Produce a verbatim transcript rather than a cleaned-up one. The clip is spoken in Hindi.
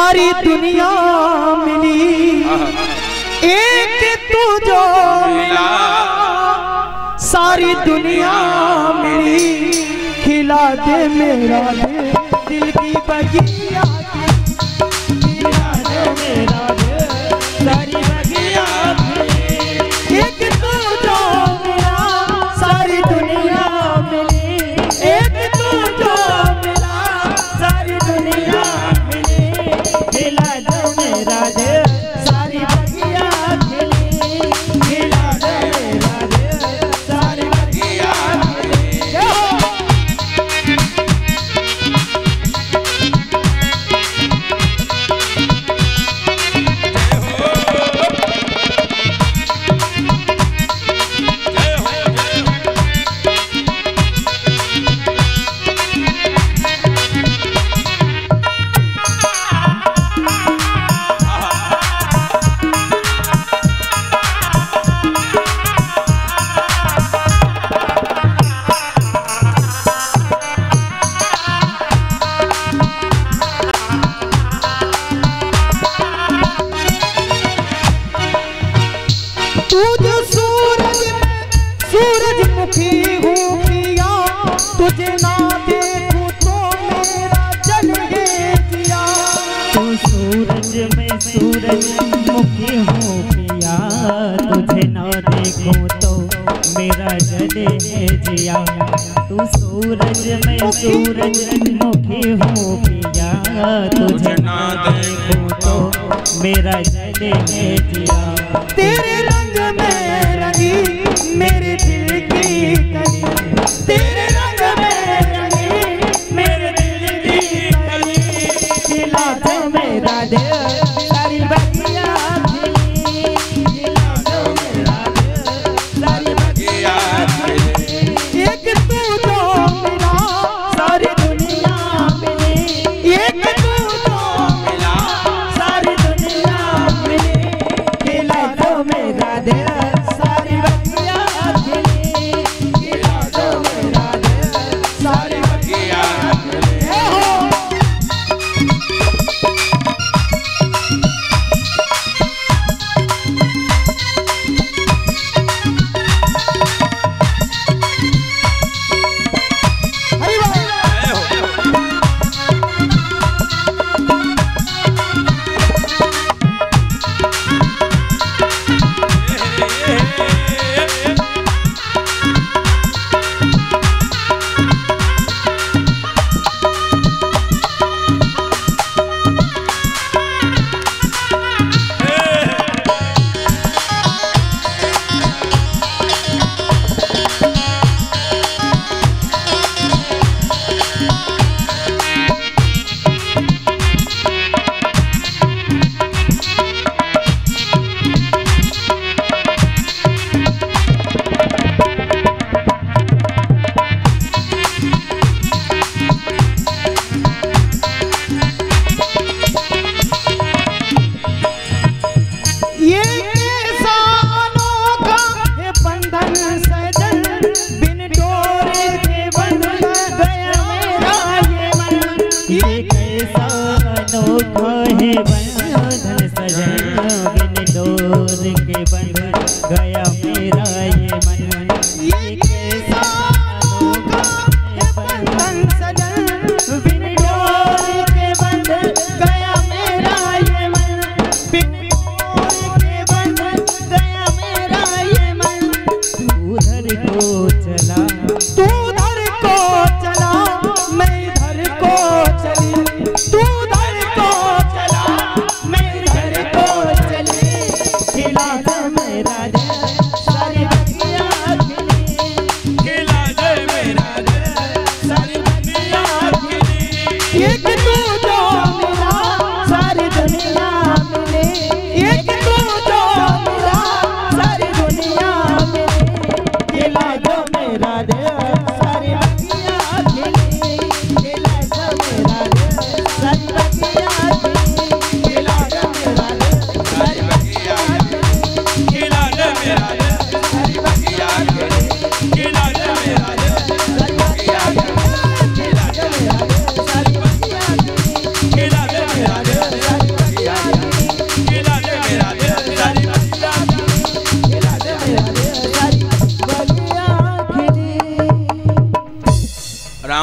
सारी दुनिया मिली, एक तू जो मिला सारी दुनिया मिली। खिला दे मेरा दिल, दिल की बगिया, खिला दे मेरा दिल, सारी बगिया। एक तू जो मिला सारी दुनिया मिली, एक तू जो मिला सारी दुनिया मिली। खिला दे मेरा दिल, सारी बगिया खिली, खिला दे मेरा दिल, सारी बगिया खिली। सूरजमुखी हूँ पिया, तुझे ना देखूं तो मेरा जले जिया। तू सूरज में सूरजमुखी हूँ पिया, तुझे ना देखूं तो मेरा जले जिया। तू सूरज में सूरजमुखी हूँ पिया, तुझे ना देखूं तो मेरा जले जिया। तेरे रंग में रंगी मेरे दिल की कली, तेरे रंग में रंगी मेरे दिल की कली। खिला दे मेरा दिल, सारी बगिया खिली, खिला दे मेरा दिल, सारी बगिया खिली। एक तू जो मिला सारी दुनिया मिली, एक तू जो मिला सारी दुनिया मिली। खिला दे मेरा दिल, सारी बगिया खिली, खिला दे मेरा दिल, सारी बगिया खिली। ये कैसा अनोखा है बंधन।